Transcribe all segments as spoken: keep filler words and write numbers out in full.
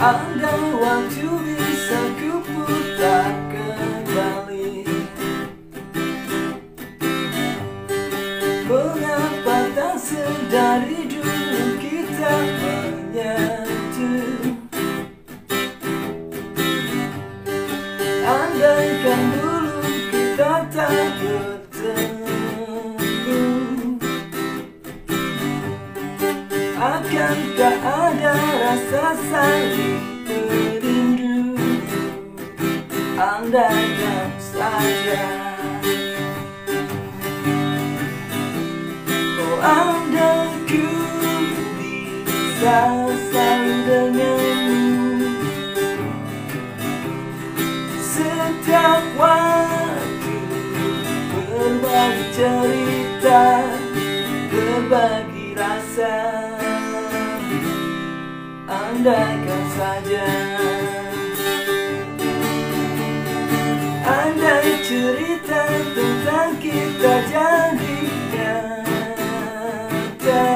Andai waktu bisa kuputar kembali, mengapa tak sedari dulu kita menyatu? Andaikan dulu kita tak bertemu, akankah ada rasa saling merindu? Andaikan saja, oh andai ku bisa selalu denganmu, setiap waktu berbagi cerita, berbagi rasa. Andaikan saja, andai cerita tentang kita jadi nyata,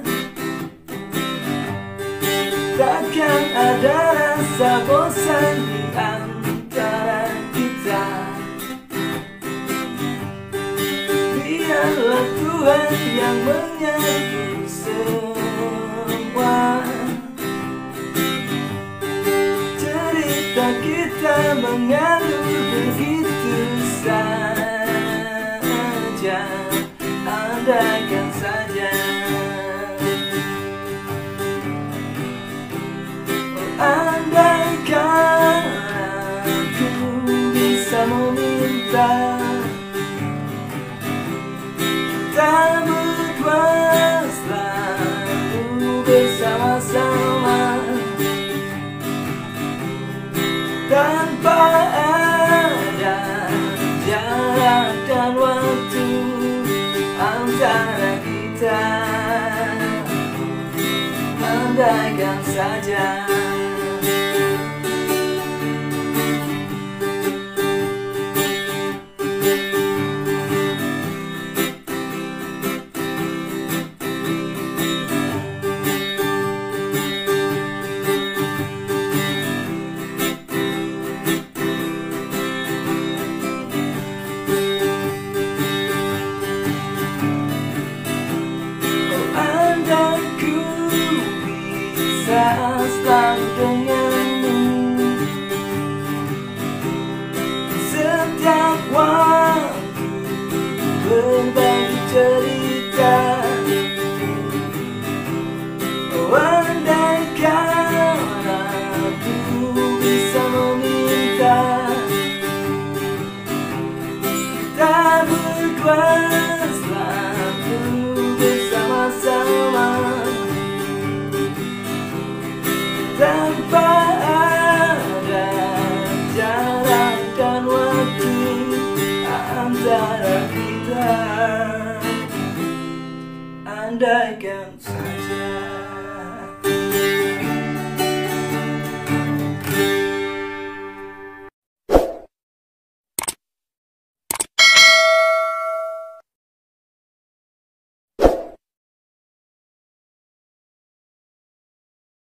takkan ada rasa bosan di antara kita. Biarlah Tuhan yang mengatur semua, cerita kita mengalir begitu saja. Andaikan saja, oh andaikan aku bisa meminta, kita berdua selalu bersama-sama, tanpa ada jarak dan waktu antara kita. Andaikan saja, selalu denganmu, setiap waktu berbagi cerita. Oh andaikan aku bisa meminta, kita berdua selalu bersama-sama, tanpa ada jarak dan waktu antara kita. Andaikan saja.